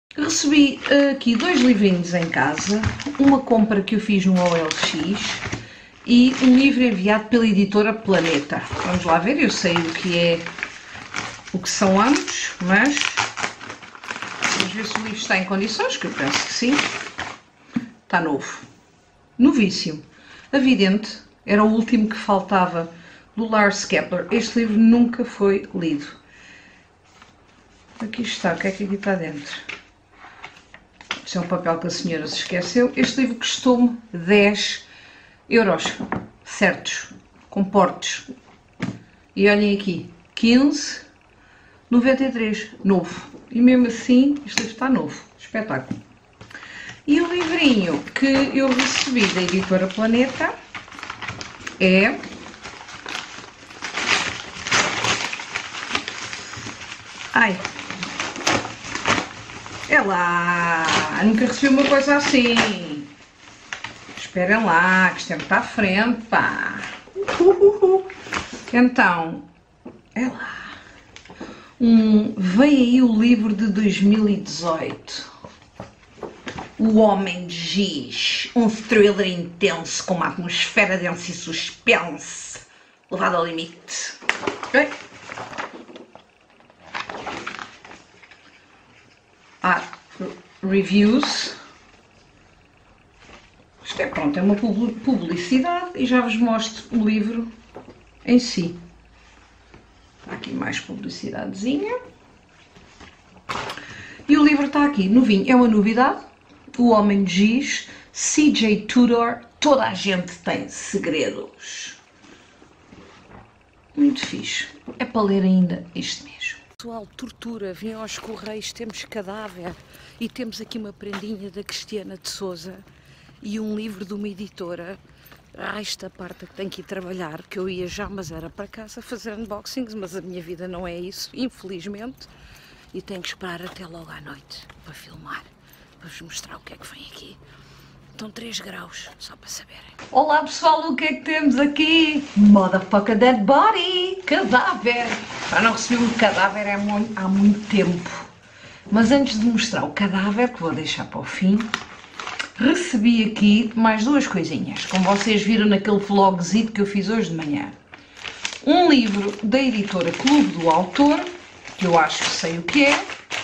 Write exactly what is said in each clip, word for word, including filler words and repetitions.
Recebi uh, aqui dois livrinhos em casa, uma compra que eu fiz no O L X e um livro enviado pela editora Planeta. Vamos lá ver, eu sei o que é, o que são ambos, mas vamos ver se o livro está em condições, que eu penso que sim. Está novo, novíssimo. A Vidente era o último que faltava do Lars Kepler. Este livro nunca foi lido. Aqui está, o que é que aqui está dentro? Isto é um papel que a senhora se esqueceu. Este livro custou-me dez euros, certos, com portos. E olhem aqui, quinze, noventa e três, novo. E mesmo assim, este livro está novo, espetáculo. E o livrinho que eu recebi da editora Planeta é... Ai... É lá, nunca recebi uma coisa assim. Esperem lá, que isto é muito à frente, pá. Uhuhu. Então, é lá. Um, vem aí o livro de dois mil e dezoito. O Homem de Giz. Um thriller intenso com uma atmosfera densa e suspense. Levado ao limite. Okay. Ah, reviews. Isto é pronto, é uma publicidade e já vos mostro o livro em si. Está aqui mais publicidadezinha. E o livro está aqui, novinho, é uma novidade. O Homem de Giz, C J Tudor, toda a gente tem segredos. Muito fixe. É para ler ainda este mês. Pessoal, tortura, vem aos Correios, temos cadáver e temos aqui uma prendinha da Cristiana de Souza e um livro de uma editora. Ah, esta parte que tenho que ir trabalhar, que eu ia já, mas era para casa fazer unboxings, mas a minha vida não é isso, infelizmente, e tenho que esperar até logo à noite para filmar, para vos mostrar o que é que vem aqui. Estão três graus, só para saberem. Olá pessoal, o que é que temos aqui? Motherfucker dead body, cadáver. Já não recebi um cadáver há muito, há muito tempo. Mas antes de mostrar o cadáver, que vou deixar para o fim, recebi aqui mais duas coisinhas, como vocês viram naquele vlogzito que eu fiz hoje de manhã. Um livro da editora Clube do Autor, que eu acho que sei o que é,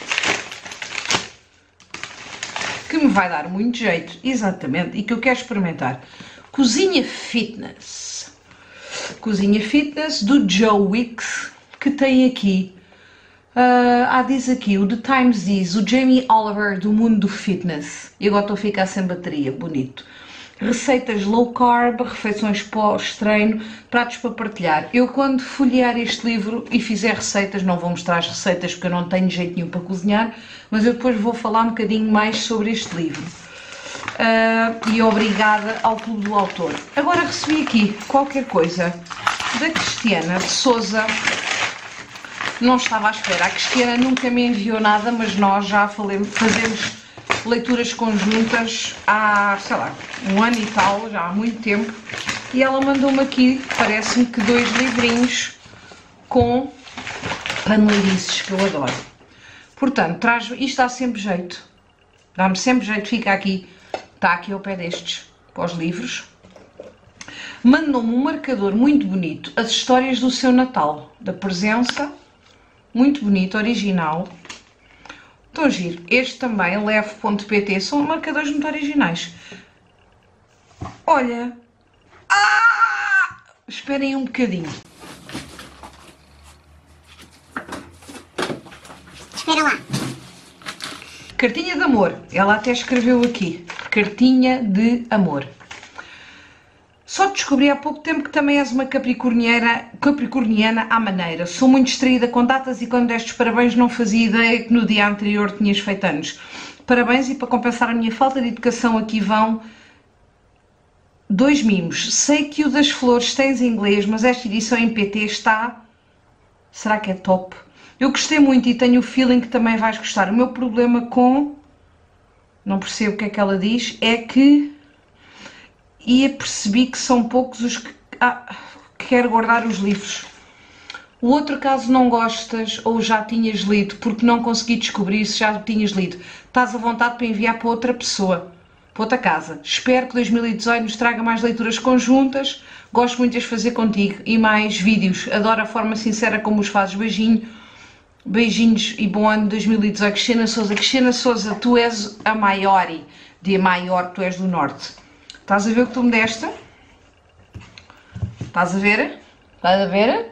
que me vai dar muito jeito, exatamente, e que eu quero experimentar. Cozinha Fitness. Cozinha Fitness do Joe Wicks, que tem aqui, uh, ah, diz aqui, o The Times diz, o Jamie Oliver do mundo do fitness. E agora estou a ficar sem bateria, bonito. Receitas low carb, refeições pós-treino, pratos para partilhar. Eu quando folhear este livro e fizer receitas, não vou mostrar as receitas porque eu não tenho jeito nenhum para cozinhar, mas eu depois vou falar um bocadinho mais sobre este livro. Uh, e obrigada ao Clube do Autor. Agora recebi aqui qualquer coisa da Cristiana de Souza. Não estava à espera. A Cristiana nunca me enviou nada, mas nós já falemos, fazemos leituras conjuntas há, sei lá, um ano e tal, já há muito tempo. E ela mandou-me aqui, parece-me que dois livrinhos com paneleirices, que eu adoro. Portanto, traz, isto dá sempre jeito. Dá-me sempre jeito, fica aqui, está aqui ao pé destes, para os livros. Mandou-me um marcador muito bonito, as histórias do seu Natal, da presença, muito bonito, original. Estou a giro. Este também, leve ponto pt, são marcadores muito originais. Olha. Ah! Esperem um bocadinho. Espera lá. Cartinha de amor. Ela até escreveu aqui. Cartinha de amor. Só descobri há pouco tempo que também és uma capricorniana, capricorniana à maneira. Sou muito distraída com datas e quando destes parabéns não fazia ideia que no dia anterior tinhas feito anos. Parabéns e para compensar a minha falta de educação aqui vão dois mimos. Sei que o das flores tens em inglês, mas esta edição em P T está... Será que é top? Eu gostei muito e tenho o feeling que também vais gostar. O meu problema com... Não percebo o que é que ela diz. É que... E percebi que são poucos os que, ah, que quero guardar os livros. O outro, caso não gostas ou já tinhas lido, porque não consegui descobrir se já tinhas lido, estás à vontade para enviar para outra pessoa, para outra casa. Espero que dois mil e dezoito nos traga mais leituras conjuntas. Gosto muito de as fazer contigo e mais vídeos. Adoro a forma sincera como os fazes. Beijinho, beijinhos e bom ano dois mil e dezoito. Cristina Souza, Cristina Souza, tu és a maior, de maior, tu és do norte. Estás a ver o que tu me deste? Estás a ver? Estás a ver?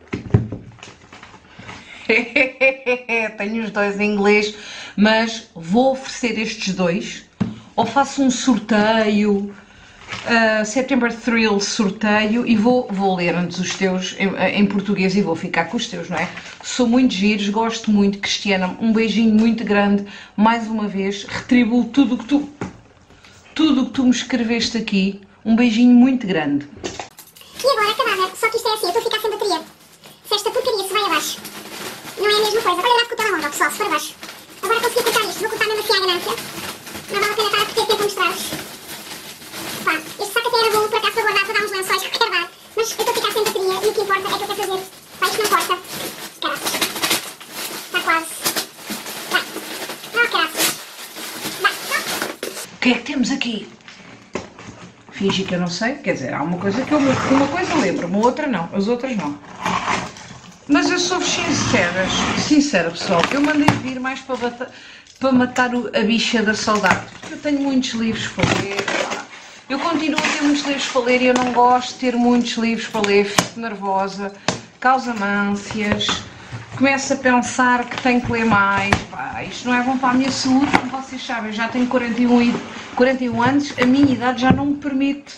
Tenho os dois em inglês, mas vou oferecer estes dois, ou faço um sorteio, uh, September Thrill sorteio, e vou, vou ler antes os teus em, em português e vou ficar com os teus, não é? Sou muito giros, gosto muito, Cristiana, um beijinho muito grande, mais uma vez, retribuo tudo o que tu, tudo o que tu me escreveste aqui, um beijinho muito grande. E agora, cadáver, só que isto é assim, eu estou a ficar sem bateria. Se esta porcaria se vai abaixo, não é a mesma coisa. Olha lá com o telemóvel, pessoal, se for abaixo. Agora consegui cortar isto, vou cortar mesmo assim à ganância. Não vale a pena estar a perder tempo a mostrar-vos. Pá, este saco até era bom, por acaso para guardar, para dar uns lençóis, recarbar. Mas eu estou a ficar sem bateria e o que importa é que eu quero fazer. Pá, isto não corta. Caraças. Está quase. Vai. Não, caraças. Vai, não. O que é que temos aqui? Fingi que eu não sei, quer dizer, há uma coisa que eu uma coisa lembro-me, outra não, as outras não. Mas eu sou sincera, sincera pessoal, eu mandei vir mais para, bater, para matar o, a bicha da saudade, porque eu tenho muitos livros para ler, eu continuo a ter muitos livros para ler e eu não gosto de ter muitos livros para ler, fico nervosa, causa-me ânsias, começo a pensar que tenho que ler mais, pá, isto não é bom para a minha saúde, como vocês sabem, já tenho quarenta e um anos, a minha idade já não me permite.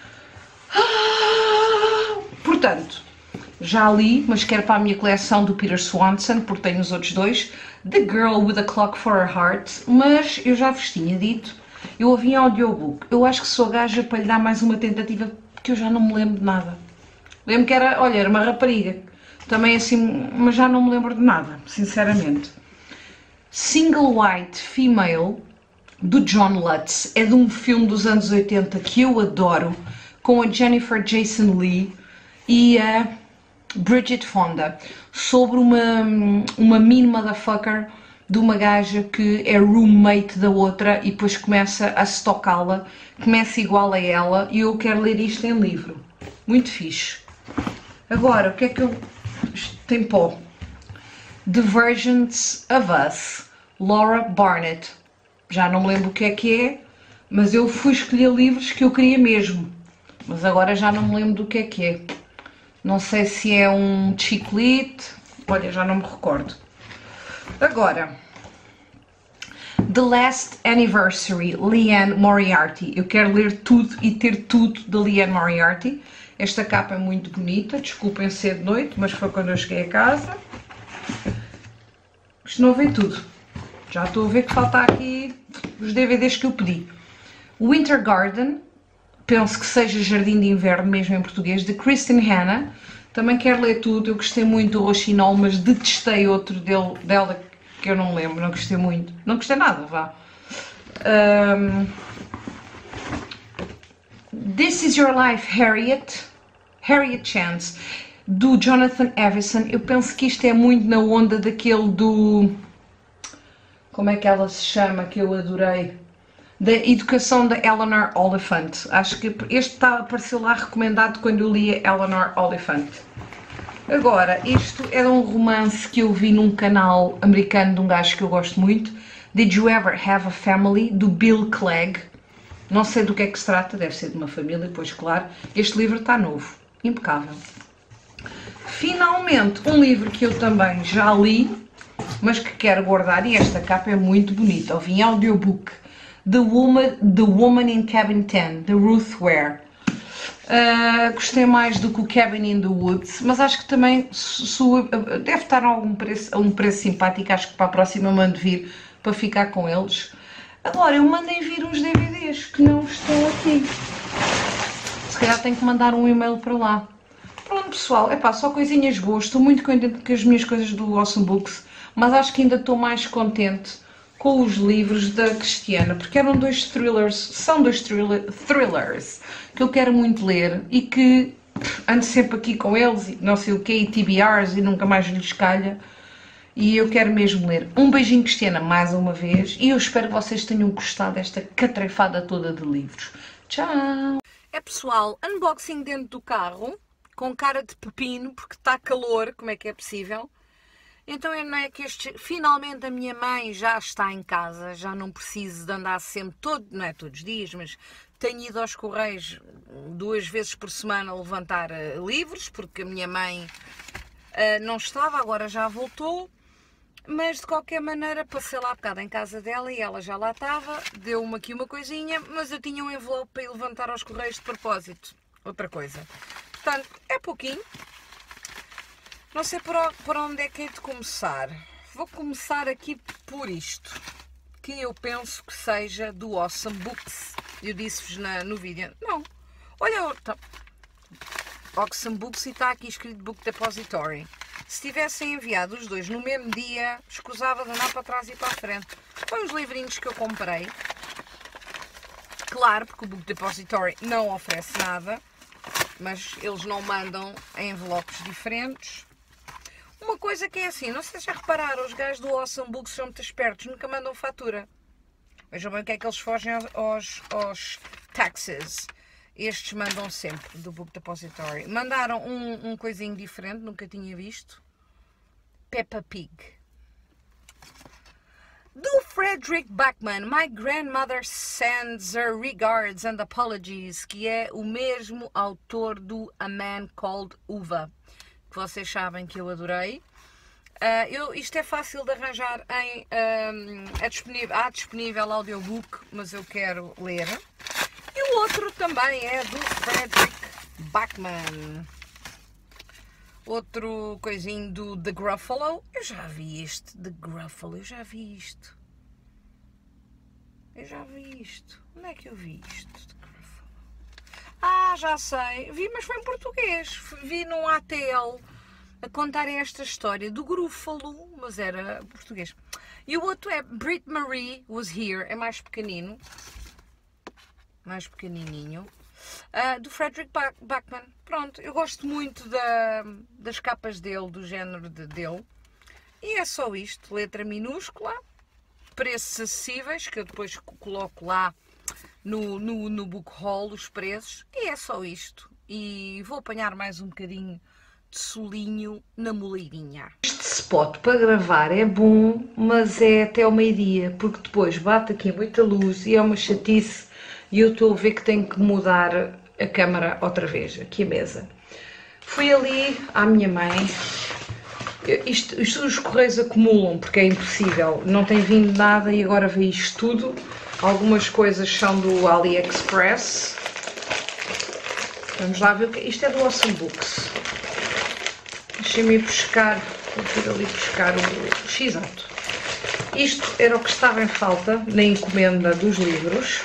Portanto, já li, mas quero para a minha coleção do Peter Swanson, porque tenho os outros dois, The Girl with a Clock for Her Heart, mas eu já vos tinha dito, eu ouvi em audiobook, eu acho que sou gaja para lhe dar mais uma tentativa, porque eu já não me lembro de nada. Lembro que era, olha, era uma rapariga, também assim, mas já não me lembro de nada, sinceramente. Single White Female, do John Lutz, é de um filme dos anos oitenta que eu adoro, com a Jennifer Jason Leigh e a Bridget Fonda, sobre uma, uma mean motherfucker de uma gaja que é roommate da outra e depois começa a stalká-la, começa igual a ela, e eu quero ler isto em livro. Muito fixe. Agora, o que é que eu... tem pó. The Versions of Us, Laura Barnett. Já não me lembro o que é que é, mas eu fui escolher livros que eu queria mesmo. Mas agora já não me lembro do que é que é. Não sei se é um chiclete, olha, já não me recordo. Agora, The Last Anniversary, Liane Moriarty. Eu quero ler tudo e ter tudo de Liane Moriarty. Esta capa é muito bonita, desculpem ser de noite, mas foi quando eu cheguei a casa. Isto não veio tudo. Já estou a ver que falta aqui os D V Ds que eu pedi. Winter Garden, penso que seja Jardim de Inverno, mesmo em português, de Kristen Hanna. Também quero ler tudo, eu gostei muito do Rochinol, mas detestei outro dele, dela que eu não me lembro, não gostei muito. Não gostei nada, vá. Um, This Is Your Life, Harriet, Harriet Chance, do Jonathan Evison. Eu penso que isto é muito na onda daquele do... como é que ela se chama, que eu adorei? Da Educação da Eleanor Oliphant. Acho que este está, apareceu lá recomendado quando eu li a Eleanor Oliphant. Agora, isto era um romance que eu vi num canal americano de um gajo que eu gosto muito. Did You Ever Have a Family? Do Bill Clegg. Não sei do que é que se trata, deve ser de uma família, pois claro. Este livro está novo, impecável. Finalmente, um livro que eu também já li, mas que quero guardar, e esta capa é muito bonita. Eu vi em audiobook. The Woman, The Woman in Cabin dez, de Ruth Ware. Uh, gostei mais do que o Cabin in the Woods, mas acho que também su, deve estar a um preço, a um preço simpático. Acho que para a próxima mando vir para ficar com eles. Agora, eu mandei vir uns D V Ds que não estão aqui. Se calhar tenho que mandar um e-mail para lá. Pronto, pessoal, é pá, só coisinhas boas. Estou muito contente com as minhas coisas do Awesome Books, mas acho que ainda estou mais contente com os livros da Cristiana, porque eram dois thrillers, são dois thriller, thrillers que eu quero muito ler e que ando sempre aqui com eles, e não sei o quê, e T B Rs, e nunca mais lhes calha. E eu quero mesmo ler. Um beijinho, Cristiana, mais uma vez. E eu espero que vocês tenham gostado desta catrefada toda de livros. Tchau! É, pessoal, unboxing dentro do carro, com cara de pepino, porque está calor, como é que é possível? Então não é que este, finalmente a minha mãe já está em casa, já não preciso de andar sempre, todo, não é todos os dias, mas tenho ido aos Correios duas vezes por semana a levantar uh, livros, porque a minha mãe uh, não estava, agora já voltou, mas de qualquer maneira passei lá um bocado em casa dela e ela já lá estava, deu-me aqui uma coisinha, mas eu tinha um envelope para ir levantar aos Correios de propósito, outra coisa. Portanto, é pouquinho. Não sei por, por onde é que hei de começar. Vou começar aqui por isto, que eu penso que seja do Awesome Books. Eu disse-vos no vídeo. Não. Olha, tá. Awesome Books e está aqui escrito Book Depository. Se tivessem enviado os dois no mesmo dia, escusava de andar para trás e para a frente. Foi uns livrinhos que eu comprei. Claro, porque o Book Depository não oferece nada, mas eles não mandam em envelopes diferentes. Uma coisa que é assim, não sei se já repararam, os gajos do Awesome Books são muito espertos, nunca mandam fatura. Vejam bem o que é que eles fogem aos, aos, aos taxes. Estes mandam sempre do Book Depository. Mandaram um, um coisinho diferente, nunca tinha visto. Peppa Pig. Do Frederick Backman, My Grandmother Sends Her Regards and Apologies, que é o mesmo autor do A Man Called Uva, que vocês sabem que eu adorei. Uh, eu, isto é fácil de arranjar em... Um, é disponível, há disponível audiobook, mas eu quero ler. E o outro também é do Frederick Backman. Outro coisinho do The Gruffalo. Eu já vi este, The Gruffalo, eu já vi isto. Eu já vi isto. Onde é que eu vi isto? The Gruffalo. Ah, já sei. Vi, mas foi em português. Vi num A T L a contar esta história do Grúfalo, mas era português. E o outro é Brit Marie Was Here, é mais pequenino. Mais pequenininho. Uh, do Frederick Backman. Pronto, eu gosto muito da, das capas dele, do género de, dele. E é só isto, letra minúscula, preços acessíveis, que eu depois coloco lá no, no, no book haul, os preços. E é só isto. E vou apanhar mais um bocadinho de solinho na moleirinha. Este spot para gravar é bom, mas é até ao meio-dia, porque depois bate aqui muita luz e é uma chatice. E eu estou a ver que tenho que mudar a câmara outra vez, aqui a mesa. Fui ali à minha mãe. Isto, isto os correios acumulam, porque é impossível. Não tem vindo nada e agora veio isto tudo. Algumas coisas são do AliExpress. Vamos lá ver o que é. Isto é do Awesome Books. Deixem-me ir buscar, vou ir ali buscar o, o X-Ato. Isto era o que estava em falta na encomenda dos livros.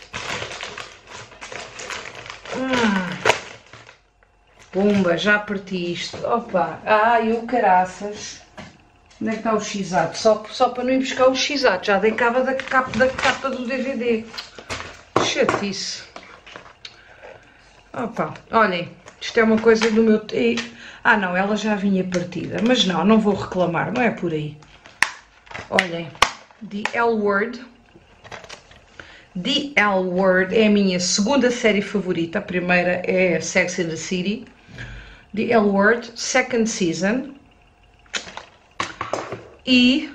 Hum. Pumba, já parti isto. Opa, ai, o caraças. Onde é que está o X-Ato? Só, só para não ir buscar o X-Ato. Já dei cabo da capa, da capa do D V D. Chatice. Opa, olhem, isto é uma coisa do meu... Ah não, ela já vinha partida. Mas não, não vou reclamar, não é por aí. Olhem, The L Word. The L Word é a minha segunda série favorita. A primeira é Sex and the City. The L Word, second season. E...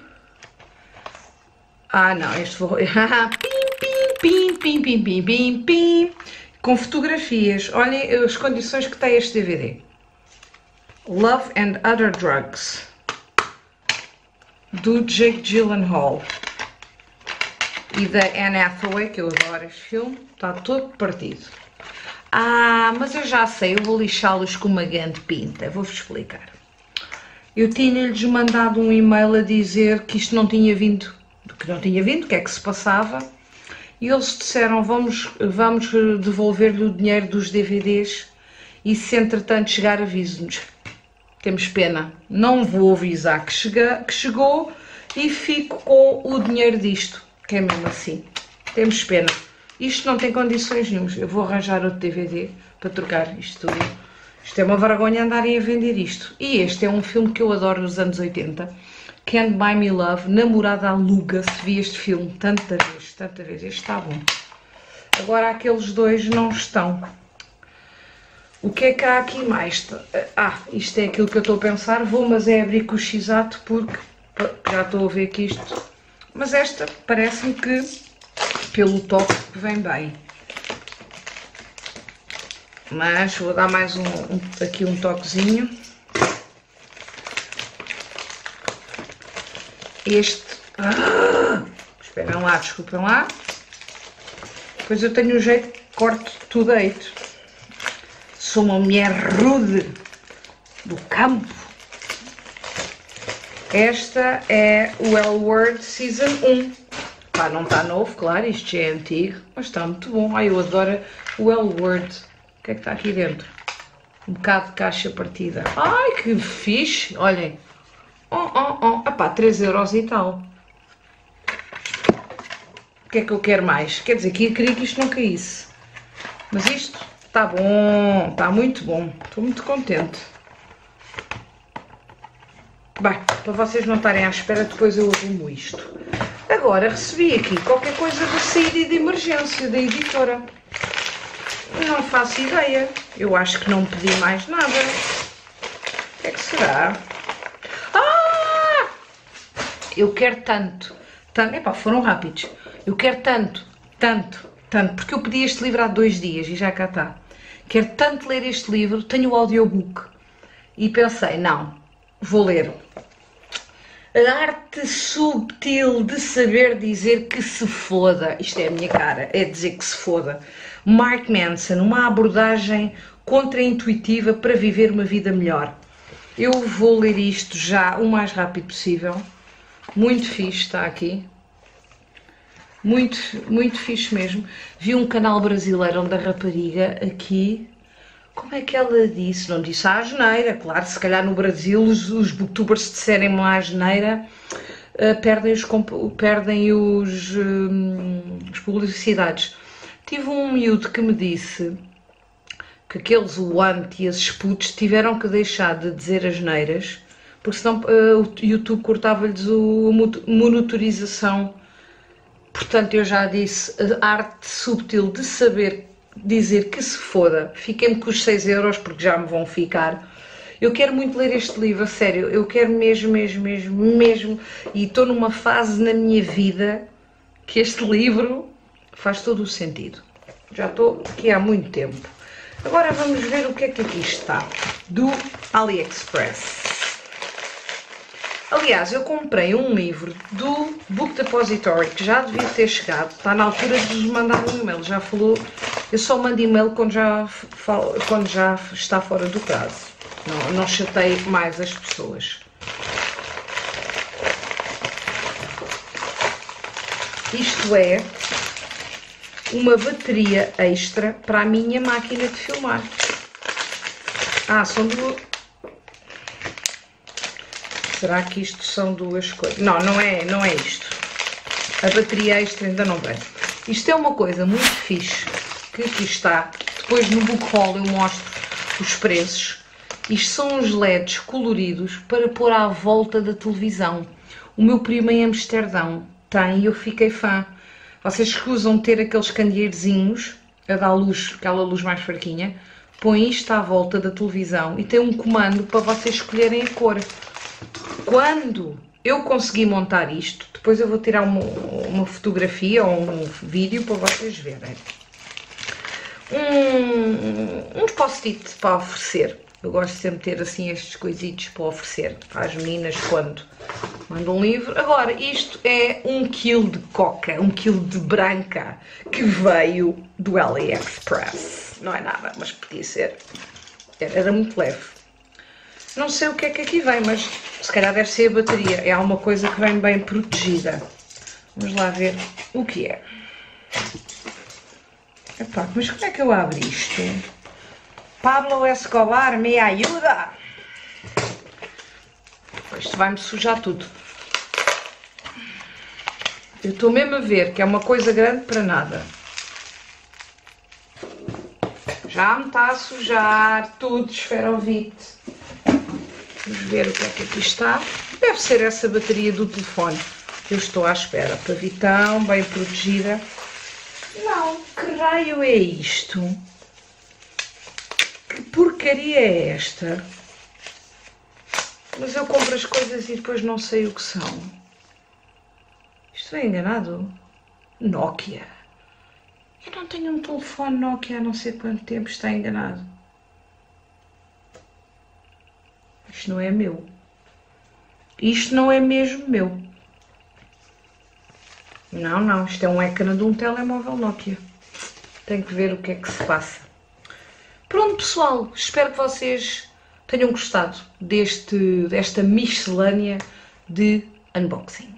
Ah não, este vou... pim, pim, pim, pim, pim, pim, pim, pim. Com fotografias. Olhem as condições que tem este D V D. Love and Other Drugs. Do Jake Gyllenhaal. E da Anne Hathaway, que eu adoro este filme. Está todo partido. Ah, mas eu já sei, eu vou lixá-los com uma grande pinta. Vou-vos explicar. Eu tinha-lhes mandado um e-mail a dizer que isto não tinha vindo, que não tinha vindo, o que é que se passava. E eles disseram, vamos, vamos devolver-lhe o dinheiro dos D V Ds e se entretanto chegar, avise-nos. Temos pena. Não vou avisar que, chega, que chegou e fico com o dinheiro disto, que é mesmo assim. Temos pena. Isto não tem condições nenhumas. Eu vou arranjar outro D V D para trocar isto tudo Isto é uma vergonha andarem a vender isto. E este é um filme que eu adoro dos anos oitenta. Can't Buy Me Love. Namorada aluga-se. Vi este filme tanta vez, tanta vez. Este está bom. Agora aqueles dois não estão. O que é que há aqui mais? Ah, isto é aquilo que eu estou a pensar. Vou, mas é abrir com o X-Ato porque já estou a ver que isto... Mas esta parece-me que, pelo toque, vem bem. Mas vou dar mais um, um, aqui um toquezinho. Este... Ah, esperem lá, desculpem lá. Depois eu tenho um jeito que corto tudo deito. Sou uma mulher rude do campo. Esta é o L Word Season um. Pá, não está novo, claro, isto já é antigo, mas está muito bom. Ai, eu adoro o L Word. O que é que está aqui dentro? Um bocado de caixa partida. Ai, que fixe! Olhem. Oh, oh, oh. Ah pá, três euros e tal. O que é que eu quero mais? Quer dizer, que eu queria que isto não caísse. Mas isto está bom, está muito bom. Estou muito contente. Bem, para vocês não estarem à espera, depois eu arrumo isto. Agora recebi aqui qualquer coisa de saída de emergência da editora. Não faço ideia. Eu acho que não pedi mais nada. O que é que será? Ah! Eu quero tanto. tanto. Epá, foram rápidos. Eu quero tanto, tanto, tanto. Porque eu pedi este livro há dois dias e já cá está. Quero tanto ler este livro. Tenho o audiobook. E pensei, não, vou ler. A arte subtil de saber dizer que se foda. Isto é a minha cara, é dizer que se foda. Mark Manson, uma abordagem contraintuitiva para viver uma vida melhor. Eu vou ler isto já o mais rápido possível. Muito fixe, está aqui. Muito, muito fixe mesmo. Vi um canal brasileiro onde a rapariga aqui... Como é que ela disse? Não disse a asneira, claro, se calhar no Brasil os, os booktubers se disserem uma asneira uh, perdem, os, perdem os, um, as publicidades. Tive um miúdo que me disse que aqueles want e esses putos tiveram que deixar de dizer asneiras porque senão uh, o YouTube cortava-lhes a monitorização. Portanto, eu já disse, a arte subtil de saber dizer que se foda. Fiquei-me com os seis euros porque já me vão ficar. Eu quero muito ler este livro, a sério, eu quero mesmo, mesmo, mesmo, mesmo, e estou numa fase na minha vida que este livro faz todo o sentido. Já estou aqui há muito tempo. Agora vamos ver o que é que aqui está, do AliExpress. Aliás, eu comprei um livro do Book Depository que já devia ter chegado, está na altura de vos mandar um e-mail, já falou, eu só mando e-mail quando já, quando já está fora do prazo, não, não chatei mais as pessoas. Isto é uma bateria extra para a minha máquina de filmar. Ah, são duas... Será que isto são duas coisas? Não, não é, não é isto. A bateria extra ainda não vem. Isto é uma coisa muito fixe, que aqui está. Depois no book haul eu mostro os preços. Isto são os L E Ds coloridos para pôr à volta da televisão. O meu primo em Amsterdão tem e eu fiquei fã. Vocês escusam ter aqueles candeeirozinhos a dar luz, aquela luz mais fraquinha. Põe isto à volta da televisão e tem um comando para vocês escolherem a cor. Quando eu conseguir montar isto, depois eu vou tirar uma, uma fotografia ou um vídeo para vocês verem. Um, uns post-it para oferecer. Eu gosto sempre de ter assim estes coisitos para oferecer às meninas quando mandam um livro. Agora, isto é um quilo de coca, um quilo de branca que veio do AliExpress. Não é nada, mas podia ser. Era muito leve. Não sei o que é que aqui vem, mas se calhar deve ser a bateria. É alguma coisa que vem bem protegida. Vamos lá ver o que é. Epá, mas como é que eu abro isto? Pablo Escobar, me ajuda! Isto vai-me sujar tudo. Eu estou mesmo a ver que é uma coisa grande para nada. Já Já me está a sujar tudo, esferovite. Vamos ver o que é que aqui está. Deve ser essa bateria do telefone que eu estou à espera, para vir tão bem protegida. Não, que raio é isto? Que porcaria é esta? Mas eu compro as coisas e depois não sei o que são. Estou enganado? Nokia. Eu não tenho um telefone Nokia há não sei quanto tempo, está enganado. Isto não é meu. Isto não é mesmo meu. Não, não, isto é um ecrã de um telemóvel Nokia. Tenho que ver o que é que se passa. Pronto, pessoal, espero que vocês tenham gostado deste, desta miscelânea de unboxing.